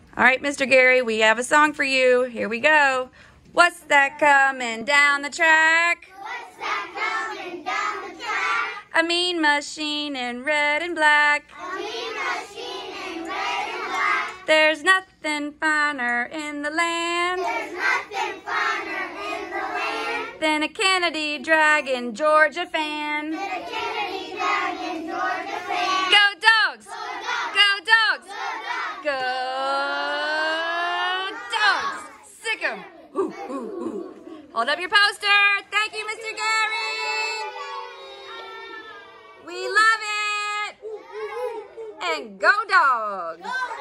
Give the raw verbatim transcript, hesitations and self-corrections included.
All right, Mister Gary, we have a song for you. Here we go. What's that coming down the track? What's that coming down the track? A mean machine in red and black. A mean machine in red and black. There's nothing finer in the land. There's nothing finer in the land than a Kennedy Dragon Georgia fan. than a Kennedy Dragon Georgia fan. Go Dogs! Go Dogs! Go Dogs! Go Dogs! Go Dogs! Sick 'em! Ooh, ooh, ooh. Hold up your poster. Thank you, Mister Gary. We love it. And go Dogs! Go